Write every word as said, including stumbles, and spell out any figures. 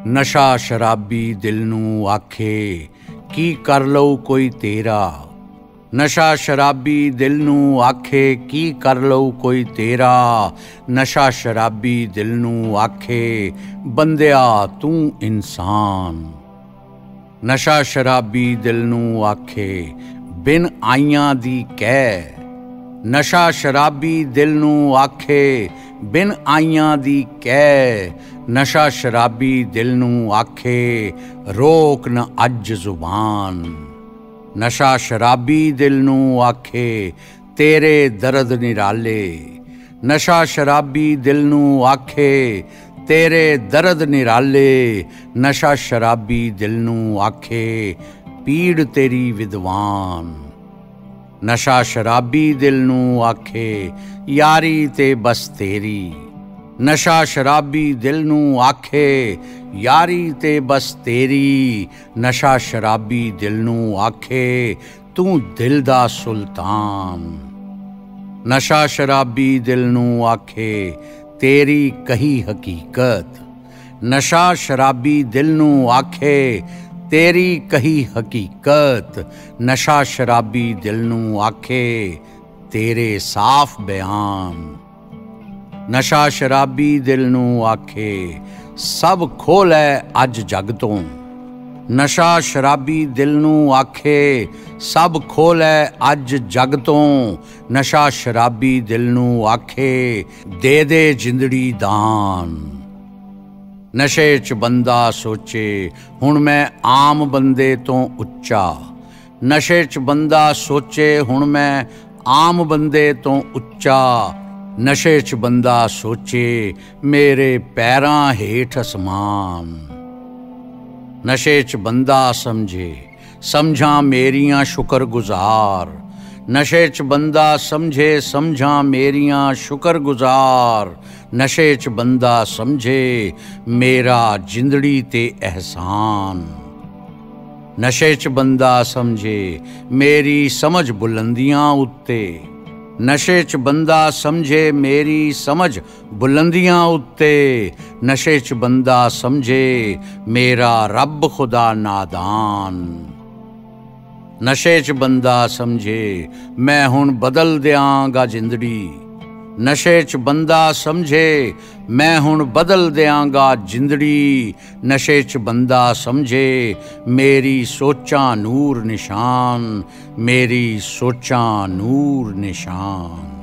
नशा शराबी दिल नूं आखे की कर लऊ कोई तेरा। नशा शराबी दिल नूं आखे की कर लऊ कोई तेरा। नशा शराबी दिल नूं आखे बंदिया तू इंसान। नशा शराबी दिल नूं आखे बिन आइयां दी कह। नशा शराबी दिल नूं आखे बिन आइयां दी कह। नशा शराबी दिल नूं आखे रोक न अज जुबान। नशा शराबी दिल नूं आखे तेरे दर्द निराले। नशा शराबी दिल नूं आखे तेरे दर्द निराले। नशा शराबी दिल नूं आखे पीड़ तेरी विद्वान। नशा शराबी दिल नूं आखे यारी ते बस तेरी। नशा शराबी दिल नूं आखे यारी ते बस तेरी। नशा शराबी दिल नूं आखे तू दिल दा सुल्तान। नशा शराबी दिल नूं आखे तेरी कही हकीकत। नशा शराबी दिल नूं आखे तेरी कही हकीकत। नशा शराबी दिल नूं आखे तेरे साफ बयान। नशा शराबी दिल नूं आखे सब खोल है अज जग तो। नशा शराबी दिल नूं आखे सब खोल है अज जग तो। नशा शराबी दिल नूं आखे दे दे जिंदड़ी दान। नशे च बंदा सोचे हुण मैं आम बंदे तो उच्चा। नशे च बंदा सोचे हुण मैं आम बंदे तो उच्चा। नशे च बंदा सोचे मेरे पैरां हेठ असमान। नशे च बंदा समझे समझां मेरियां शुक्रगुजार। नशे च बंदा समझे समझां मेरियां शुक्रगुजार। नशे च बंदा समझे मेरा जिंदड़ी ते एहसान। नशे च बंदा समझे मेरी समझ बुलंदियां उत्ते। नशे च बंदा समझे मेरी समझ बुलंदियां उत्ते। नशे च बंदा समझे मेरा रब खुदा नादान। नशे च बंदा समझे मैं हुण बदल दियांगा जिंदड़ी। नशे च बंदा समझे मैं हुण बदल दियांगा जिंदड़ी। नशे च बंदा समझे मेरी सोचां नूर निशान। मेरी सोचां नूर निशान।